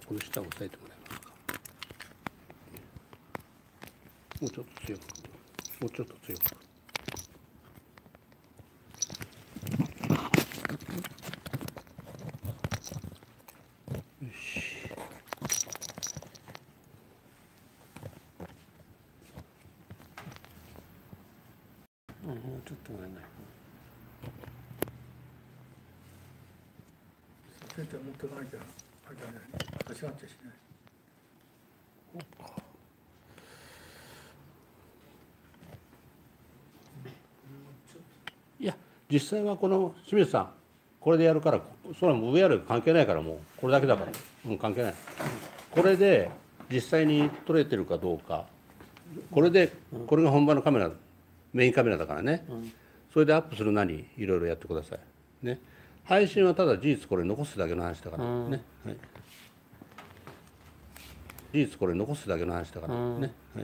この下を押さえてもらえますか。もうちょっと強く、もうちょっと強く。よし。もうちょっともらえない。 先生持ってかなきゃあれだね、間違っちゃしない。 いや、実際はこの清水さん、これでやるから、それはもう上やる関係ないから、もうこれだけだから、関係ない。これで実際に撮れてるかどうか、これで、これが本番のカメラ、メインカメラだからね、それでアップするなりいろいろやってください。ね。配信はただ事実これ残すだけの話だからね。はい、事実これ残すだけの話だからね。はい、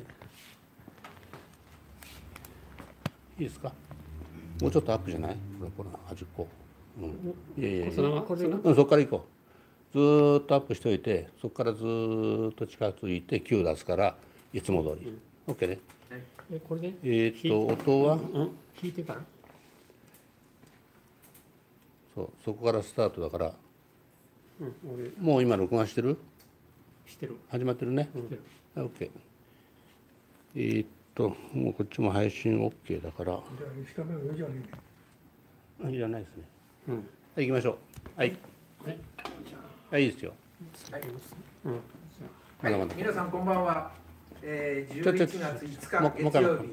いいですか。もうちょっとアップじゃない？これ端っこ。いやいやいや。そこから行こう。ずーっとアップしておいて、そこからずーっと近づいて Q 出すからいつも通り。OK ね。 これで？ 音は？ 弾いてから。 そこからスタートだから。もう今録画してる？ してる。 始まってるね。OK。もうこっちも配信 OK だから。いらないですね。はい、行きましょう。はい。はい、いいですよ。 はい、皆さんこんばんは。11月5日月曜日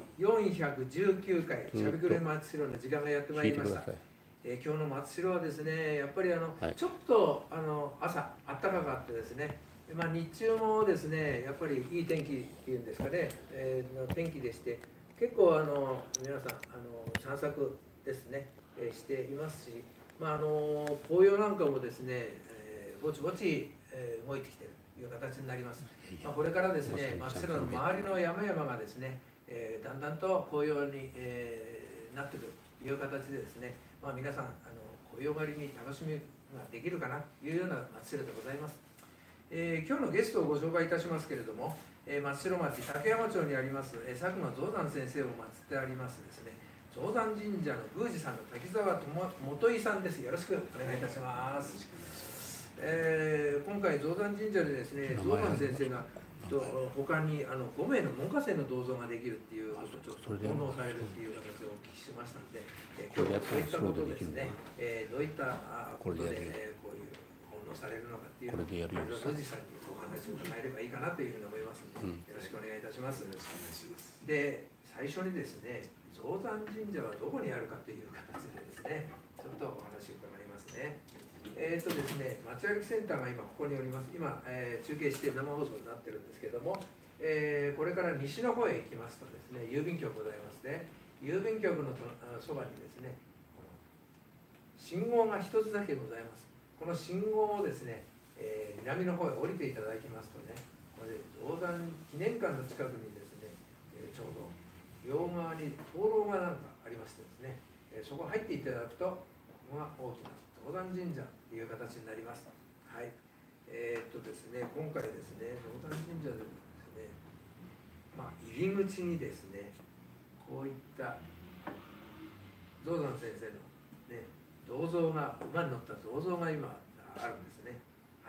419回しゃべくり松代の時間がやってまいりました。今日の松代はですね、やっぱりちょっと朝暖かかってですね、日中もですね、やっぱりいい天気っていうんですかね、天気でして、結構皆さん散策ですね、していますし、紅葉なんかもですね、ぼちぼち動いてきているという形になります。これからですね、松代の周りの山々がですね、だんだんと紅葉に、なってくるという形でですね、皆さん紅葉狩りに楽しみができるかなというような松代でございます。今日のゲストをご紹介いたしますけれども、松代町竹山町にあります、佐久間象山先生を祀ってありますですね、象山神社の宮司さんの滝沢元井さんです。よろしくお願いいたします。今回象山神社でですね、象山先生が他に5名の門下生の銅像ができるっていうことをちょっと奉納されるっていう形をお聞きしましたので、今日はそういったことですね、どういったことでこういう奉納されるのかっていうのを宮司さんにお話を伺えればいいかなというふうに思いますので、よろしくお願いいたします。で、最初にですね、象山神社はどこにあるかという形でですね、ちょっとお話を伺いますね。ですね、町歩きセンターが今ここにおります。今、中継して生放送になってるんですけども、これから西の方へ行きますとですね、郵便局ございますね。郵便局のそばにですね、信号が一つだけございます。この信号をですね、南の方へ降りていただきますとね、これで象山記念館の近くにですね、ちょうど両側に灯籠がなんかありましてですね、そこ入っていただくと、ここが大きな象山神社という形になります。はい。ですね、今回ですね、象山神社でですね、入り口にですね、こういった象山先生のね、銅像が、馬に乗った銅像が今あるんですね。はい。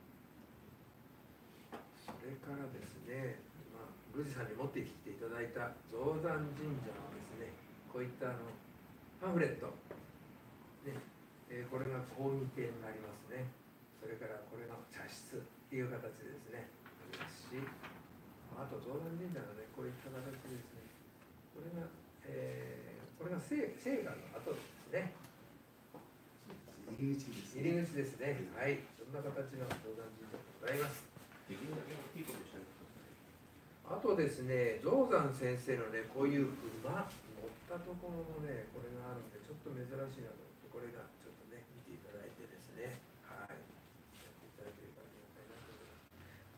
それからですね、宮司さんに持ってきていただいた象山神社のですね、こういったパンフレット、ね、これが講義亭になりますね。それからこれが茶室っていう形でですね、ありますし、あと象山神社のね、こういった形でですね、これが聖火の後ですね。 入り口ですね。 入り口ですね。はい。そんな形の象山神社でございます。あとですね、象山先生のね、こういう馬乗ったところのね、これがあるんで、ちょっと珍しいなと思って、これがちょっとね、見ていただいてですね、はい。やっていただければありがたいなと思います。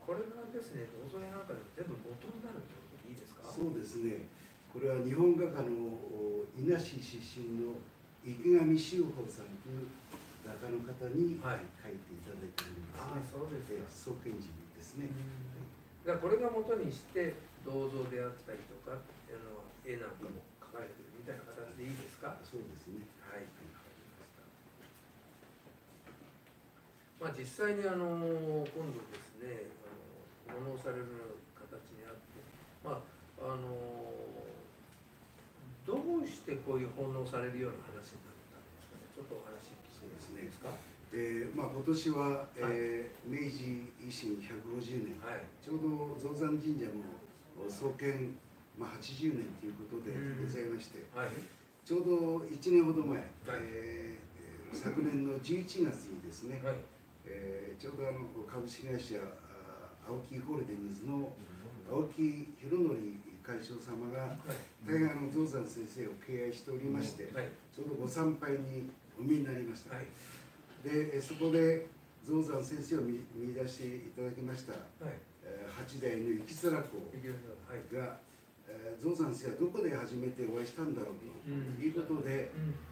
これがですね、銅像やなんかで全部元になるってことでいいですか？ そうですね。これは日本画家の伊那市出身の池上修法さんという画家の方にはい書いていただいておりああ、 ますそうですね。 か。 創建時ですね。 だからこれが元にして銅像であったりとか絵なんかも描かれてるみたいな形でいいですか。 そうですね。 はい、わかりました。まあ実際に今度ですね奉納される形にあって、まあどうしてこういう奉納されるような話になったんですかね。ちょっとお話聞いてもいいですか。 まあ、今年は、明治維新150年、 はい、 ちょうど増山神社も創建、80年ということでございまして、 はい、 ちょうど1年ほど前、 はい昨年の11月にですね、 はい、 ちょうど株式会社青木ホールディングスの青木宏典会長様が、大変増山先生を敬愛しておりまして、 はい、 ちょうどご参拝にお見えになりました。 はい、 でそこで増山先生を見出していただきました、 はい、 8代の行綱公が、増山先生はどこで初めてお会いしたんだろうということで、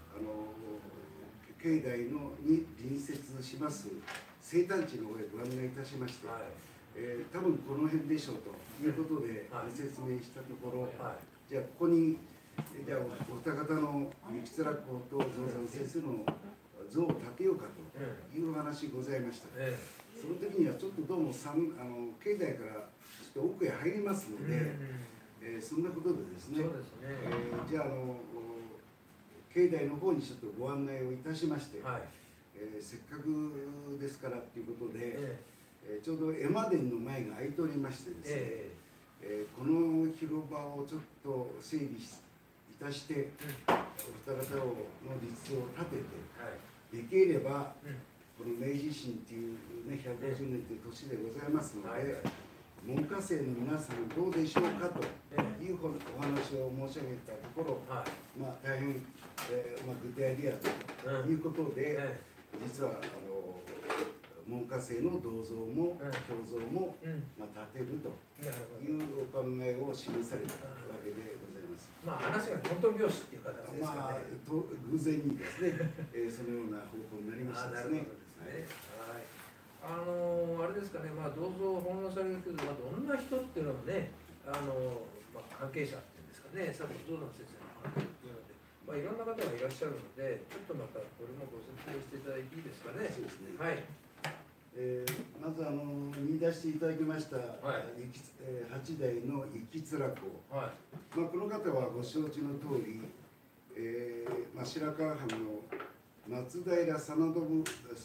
境内のに隣接します生誕地の方へご案内いたしまして、 はい、 多分この辺でしょうということでご説明したところ、 はい、 じゃあここにじゃあお二方の行綱公と増山先生の像を建てようかというお話ございました。その時にはちょっとどうも境内からちょっと奥へ入りますので、そんなことでですね、じゃあ境内の方にちょっとご案内をいたしまして、はい、せっかくですからということで、ちょうど絵馬殿の前が空いておりましてですね、この広場をちょっと整備いたして、お二方の立像を立てて、できれば、この明治維新っていうね、150年という年でございますので、門下生の皆さんどうでしょうかというお話を申し上げたところ、大変、グッドアイディアということで、実は門下生の銅像も彫像も建てるというお考えを示されたわけでございます。 話がトントン拍子っていう形ですかね。 偶然にですね、そのような方向になりましたですね。 あれですかね、銅像を奉納されるけど、どんな人っていうのはね、関係者っていうんですかね、さっき増山先生の関係っていうので、いろんな方がいらっしゃるので、ちょっとまたこれもご説明していただいていいですかね。 そうですね。 はい。 まず見出していただきました、8代の行綱公、この方はご承知の通り、白河藩の松平定信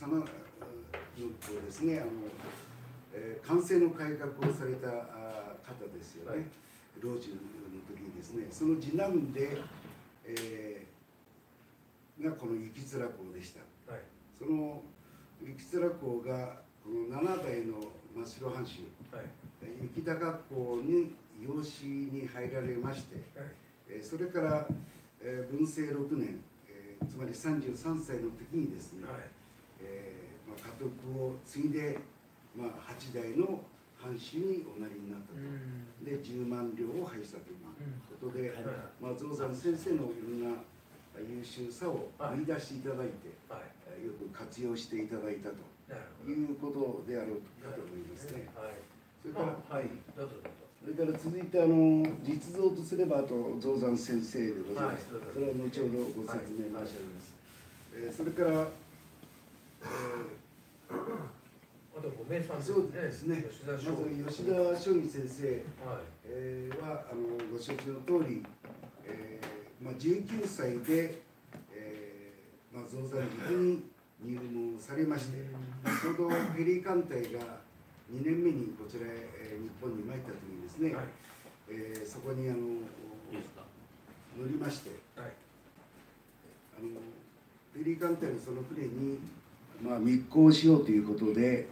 ですね、寛政の改革をされた方ですよね、老中の時にですね、その次男で、がこの行綱公でした。その行綱公がこの7代の真城藩主、行高公に養子に入られまして、それから文政6年、つまり33歳の時にですね、家督を継いで、8代の藩主におなりになったと。で10万両を拝したということで、増山先生のいろんな優秀さを見出していただいて、よく活用していただいたということであろうかと思いますね。それから続いて実像とすればあと増山先生でございます。それは後ほどご説明申し上げます。それからあと5名さんそうですね。まず吉田松陰先生はご承知の通り、19歳で増山塾に入門されまして、ちょうどペリー艦隊が2年目にこちらへ日本に参った時にですね、そこに乗りまして、ペリー艦隊のその船に密航しようということで、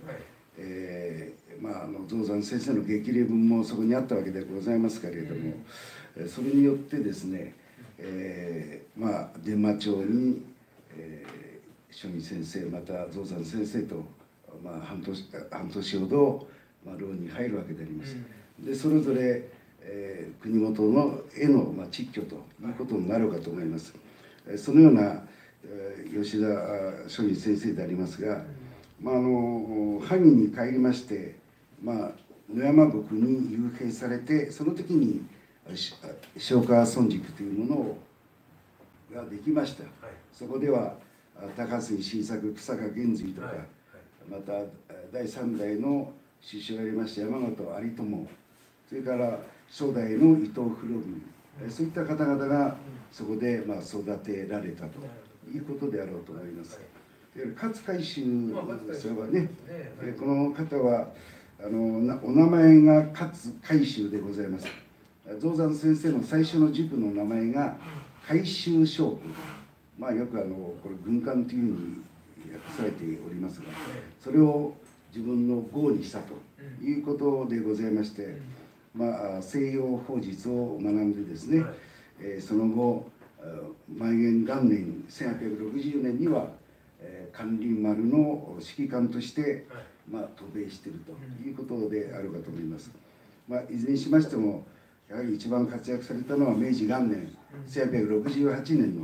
増山先生の激励文もそこにあったわけでございますけれども、それによってですね、伝馬町に松陰先生また増山先生と、半年ほど、牢に入るわけであります。でそれぞれ、国元のへの、蟄居ということになるかと思います。そのような、 吉田松陰先生でありますが、萩に帰りまして、野山牧に幽閉されて、その時に松下村塾というものができました。そこでは高杉晋作、草加玄瑞とか、また第3代の師匠がありました山本有朋、それから初代の伊藤博文、そういった方々がそこで育てられたということであろうと思います。勝海舟それはね、この方はお名前が勝海舟でございます。象山先生の最初の塾の名前が海舟商区、よくこれ軍艦というふうに訳されておりますが、それを自分の号にしたということでございまして、西洋法術を学んでですね、その後万元元年1860年には関林丸の指揮官として渡米しているということであるかと思います。いずれにしましてもやはり一番活躍されたのは明治元年1868年の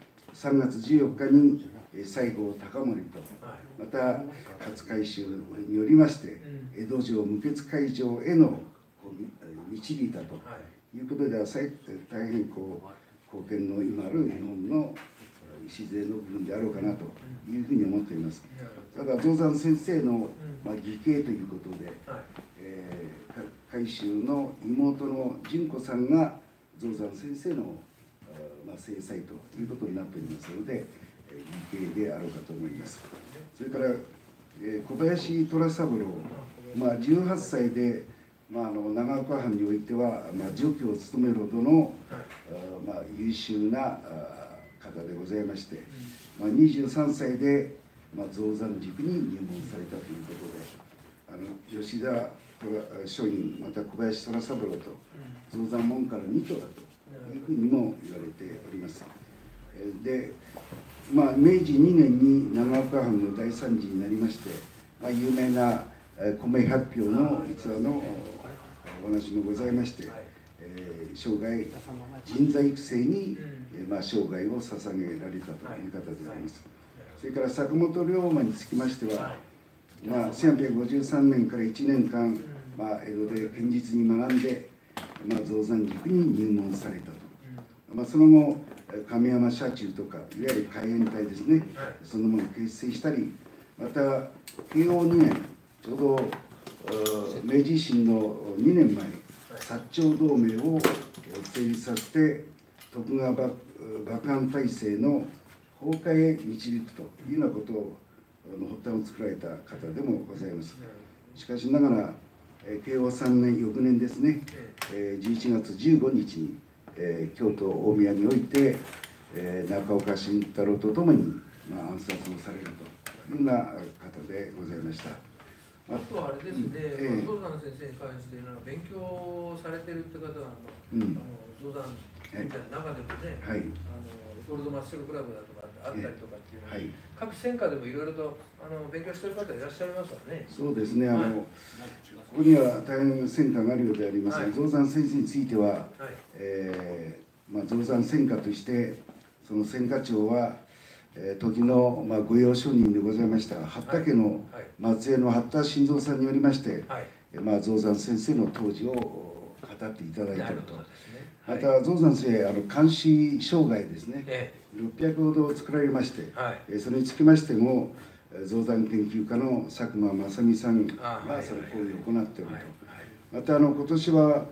3月14日に西郷隆盛と、また勝海舟によりまして江戸城無血開城への導いたということでは大変貢献の今ある日本の礎の部分であろうかなというふうに思っています。ただ象山先生の義兄ということで、海舟の妹の純子さんが象山先生の正妻ということになっておりますので、義兄であろうかと思います。それから小林虎三郎、18歳で長岡藩においては助教を務めるほどの優秀な方でございまして、23歳で象山塾に入門されたということで、吉田松陰また小林虎三郎と象山門下の二兎だというふうにも言われております。で、明治2年に長岡藩の大惨事になりまして、有名な米発表の逸話のお話もございまして、生涯人材育成に生涯を捧げられたという方であります。それから坂本龍馬につきましては、1853年から1年間、江戸で堅実に学んで、象山塾に入門されたと。その後亀山社中とかいわゆる海援隊ですね、そのものを結成したり、また慶応2年ちょうど明治維新の2年前薩長同盟を成立させて徳川幕藩体制の崩壊へ導くというようなことを発端を作られた方でもございます。しかしながら慶応3年翌年ですね、11月15日に京都大宮において中岡慎太郎とともに暗殺をされるというような方でございました。 あとはあれですね、象山先生に関して勉強されてるって方は象山みたいな中でもね、ゴールドマッスルクラブだとかあったりとかっていうのは、各専科でもいろいろと勉強してる方いらっしゃいますからね。 そうですね、ここには大変専科があるようでありますが、象山先生については、象山専科としてその専科長は時の御用商人でございました八田家の末裔の八田新蔵さんによりまして、象山先生の当時を語っていただいていると。また象山先生監視生涯ですね、600ほど作られまして、それにつきましても象山研究家の佐久間正美さんがその行為を行っておると。また今年は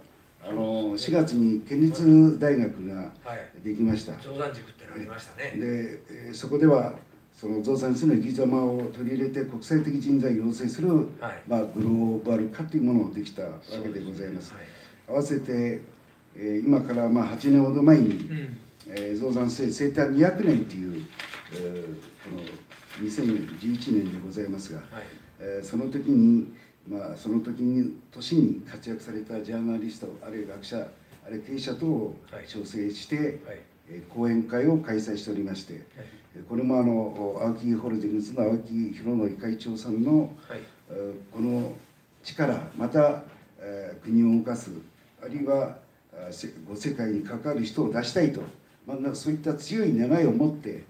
4月に県立大学ができました。 象山塾ってのありましたね。 でそこではその象山先生の生き様を取り入れて国際的人材を養成する、グローバル化というものができたわけでございます。合わせて今から8年ほど前に象山先生生誕200年というこの2011年でございますが、その時に年に活躍されたジャーナリストあるいは学者あるいは経営者等を招請して、講演会を開催しておりまして、これも青木ホールディングスの青木宏典会長さんの、この力また、国を動かすあるいはご世界に関わる人を出したいと、そういった強い願いを持って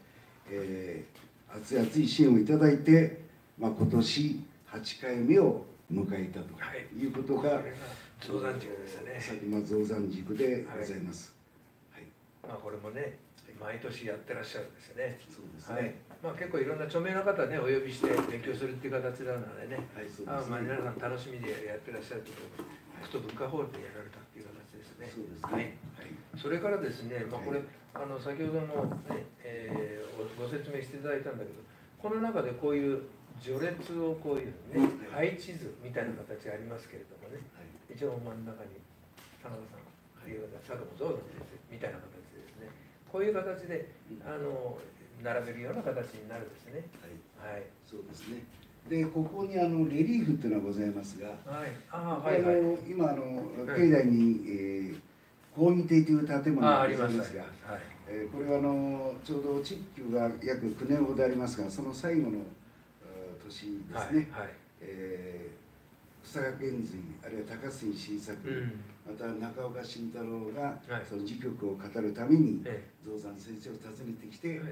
熱々支援をいただいて、今年8回目を迎えたということが、 増山塾ですよね。 佐喜眞増山塾でございます。 まあこれもね、毎年やってらっしゃるんですよね。 そうですはい。 ね。 まあ結構いろんな著名な方ねお呼びして勉強するっていう形なのでね。 はい、そうですね。 まあ皆さん楽しみでやってらっしゃるところ、北斗文化ホールでやられたっていう形ですね。 そうですはい。 ね。 それからですね、まあこれ先ほどもね、ご説明していただいたんだけど、この中でこういう序列をこういうね配置図みたいな形ありますけれどもね、一応真ん中に田中さん佐藤もどうぞみたいな形でですね、こういう形で並べるような形になるんですね。はい。 そうですね。で、ここにレリーフっていうのがございますが、 はい。 今境内に講義亭という建物がございますが、これはちょうど地球が約9年ほどありますが、その最後の年ですね。草加健随、あるいは高杉晋作、また中岡慎太郎がその時局を語るために増山先生を訪ねてきて、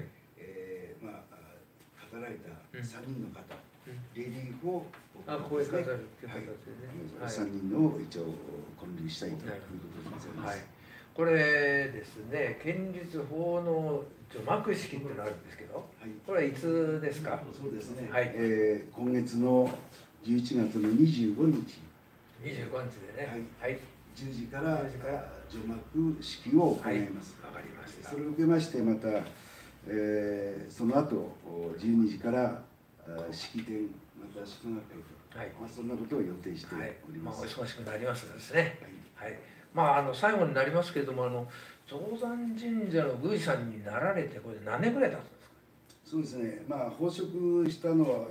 語られた3人の方、レリーフをこういう形でね、 3人の一応建立したいということでございます。 これですね、県立奉納除幕式っていうのがあるんですけど、これはいつですか？ そうですね。 今月の11月の25日。 25日でね。はい。 10時から除幕式を行います。 わかりました。 それを受けましてまたその後12時から式典また祝賀会と、そんなことを予定しております。 お忙しくなりますですね。はい。最後になりますけれども増山神社の宮司さんになられてこれ何年ぐらい経つんですか？ そうですね。奉職したのは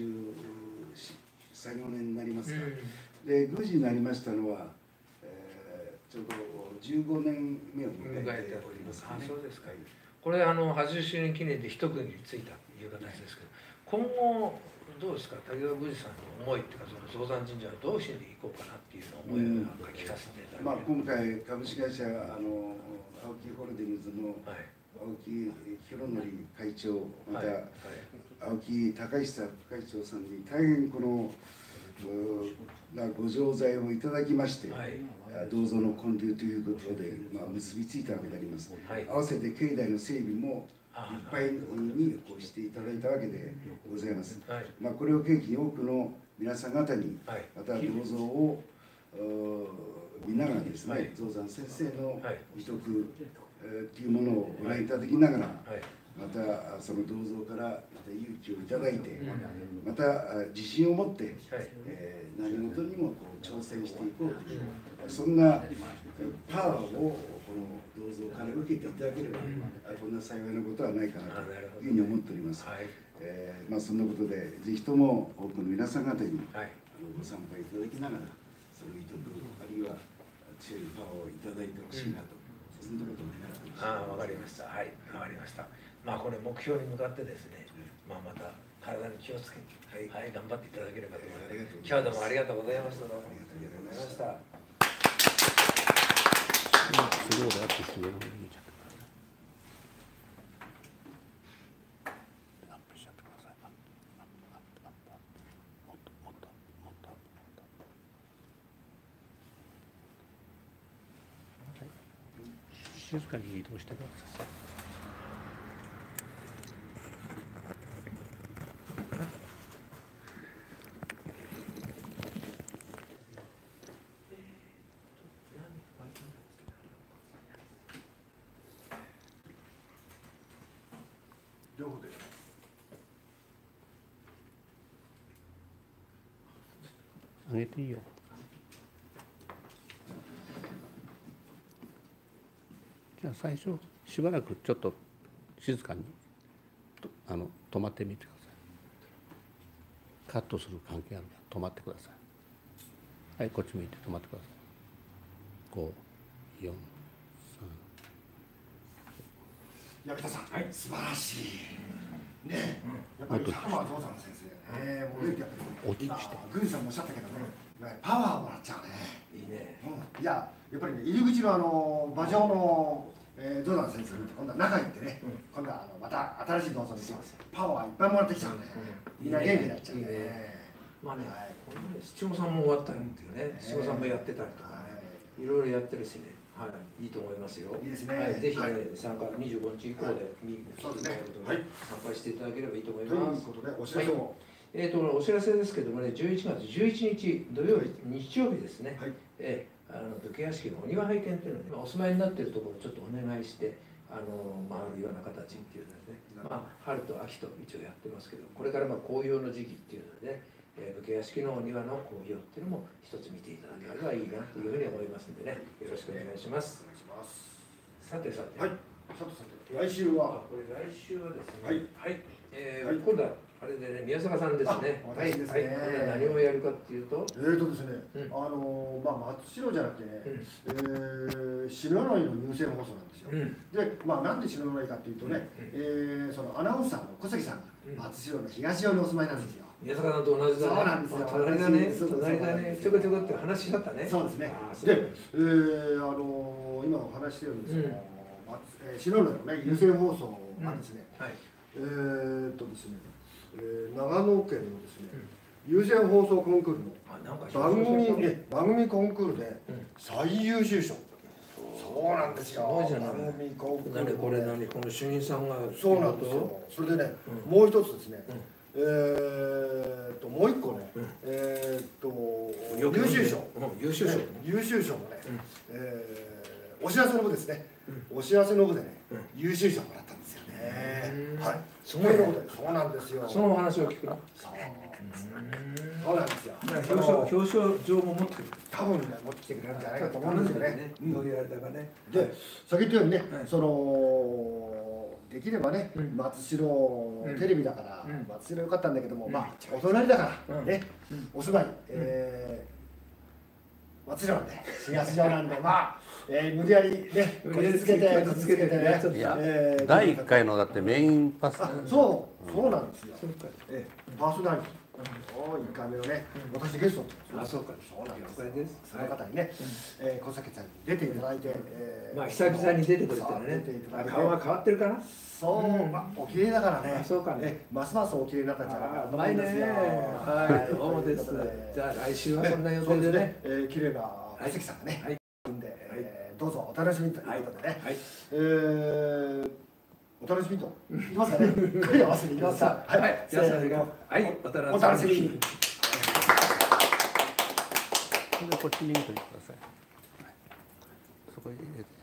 43、4年になりますが、で宮司になりましたのはちょうど15年目を迎えております。 そうですか。これ80周年記念で一区切りついたという形ですけど、今後どうですか、武田宮司さんの思いっていうか、その増山神社をどうしていこうかなっていうのを思いを聞かせていただいて。 今回株式会社青木ホールディングスの青木弘則会長、また青木隆久副会長さんに大変このご錠剤をいただきまして、銅像の建立ということで結びついたわけであります。合わせて境内の整備もいっぱいにしていただいたわけでございます。これを契機に多くの皆さん方にまた銅像を見ながらですね、増山先生の遺徳というものをご覧いただきながら、またその銅像からまた勇気をいただいて、また自信を持って何事にも挑戦していこうという、そんなパワーをこの銅像から受けていただければ、こんな幸いなことはないかなというふうに思っております。そんなことでぜひとも多くの皆さん方にご参拝いただきながら、その遺徳あるいは強いパワーをいただいてほしいなと、そんなことを願っています。 わかりました。はい、わかりました。これ目標に向かってですね、また体に気をつけて、頑張っていただければと思います。今日はどうもありがとうございました。どうもありがとうございました。 静かに移動してください。 両方で。 あげていいよ。じゃあ最初しばらくちょっと静かに止まってみてください。カットする関係あるから止まってください。はい、こっち向いて止まってください。5、4、3。 役田さん、素晴らしい。ね、やっぱり佐久間増山先生、もうやっぱりグンさんもおっしゃったけどね、パワーをもらっちゃうね。 いいね。 いや、やっぱりね、入り口の馬上のゾウさんの先生見て今度は中に行ってね、今度はまた新しい銅像にしてパワーいっぱいもらってきちゃうんで、みんな元気になっちゃうんで。 まあね、市長さんも終わったりっていうね、市長さんもやってたりとかね、いろいろやってるしね、はい、いいと思いますよ。 いいですね。 はい、ぜひね、参加25日以降でそうですね。 参加していただければいいと思いというます。 ことでお知らせを。 お知らせですけどもね、11月11日土曜日、日曜日ですね。武家屋敷のお庭拝見というのを今お住まいになっているところをちょっとお願いして回るような形っていうのでね、春と秋と一応やってますけど、これから紅葉の時期っていうのでね、武家屋敷のお庭の紅葉っていうのも一つ見ていただければいいなというふうに思いますのでね、よろしくお願いします。さてさて、 はい、さて来週はこれ来週はですね、 はい、 今度はあれでね、宮坂さんですね。 私ですね。 何をやるかっていうと、 ですね、松代じゃなくてね、篠ノ井の入選放送なんですよ。で、なんで篠ノ井かっていうとね、そのアナウンサーの小関さんが松代の東寄りにお住まいなんですよ。 宮坂さんと同じだね。 そうなんですよ。 隣だね。隣だね。ちょこちょこって話し合ったね。 そうですね。で、今お話してるんですけど、篠ノ井のね入選放送がですね、ですね。長野県のですね、有線放送コンクールの番組コンクールで最優秀賞。そうなんですよ。番組コンクール。 この主任さんが。 そうなんですよ。それでね、もう一つですね。もう一個ね、優秀賞。優秀賞もね、お知らせの部ですね。お知らせの部でね、優秀賞もらったんですよね。はい。そうなんですよ。 そのお話を聞くな。 そうなんですよ。 表彰状も持ってくる。 多分ね持ってきてくれるんじゃないかと思うんですよね。 どういうあれだかね。 で、先言ったようにね、できればね、松代テレビだから松代よかったんだけども、お隣だからね、お住まい松代なんで、東代なんで、無理やりね、こじつけてね、 第1回のだってメインパス。 そうなんですよ。パーソナリティ。1回目のね、私ゲスト。 そうか。 そうなんです。その方にね、小崎さんに出ていただいて、 久々に出てくれたらね。顔は変わってるかな。 そう、お綺麗だからね。 そうかね。 ますますお綺麗になったんじゃないかなと思いまいますよ。 はい、どうもです。じゃあ来週はそんな予定でね。 綺麗な小関さんがね、どうぞお楽しみということでね。お楽しみと言いますかね。声合わせに言いますか。 はい、じゃあそれがお楽しみに。 こっちに入れてください。そこに入れて。